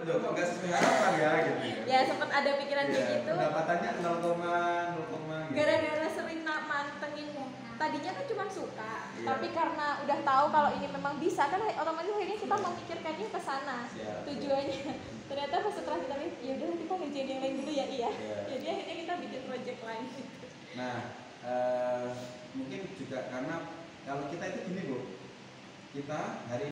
loh kok nggak sesuai harapan ya gitu. Ya sempat ada pikiran kayak gitu. Pendapatannya 0, gitu. Gara-gara sering mantengin, tadinya kan cuma suka, Iya. tapi karena udah tahu kalau ini memang bisa kan otomatis akhirnya kita memikirkannya ke sana tujuannya. Ternyata pas setelah kita lihat, ya udah kita ngerjain yang lain dulu ya iya. Jadi akhirnya kita bikin project lain. Nah, mungkin juga karena kalau kita itu gini Bu, kita hari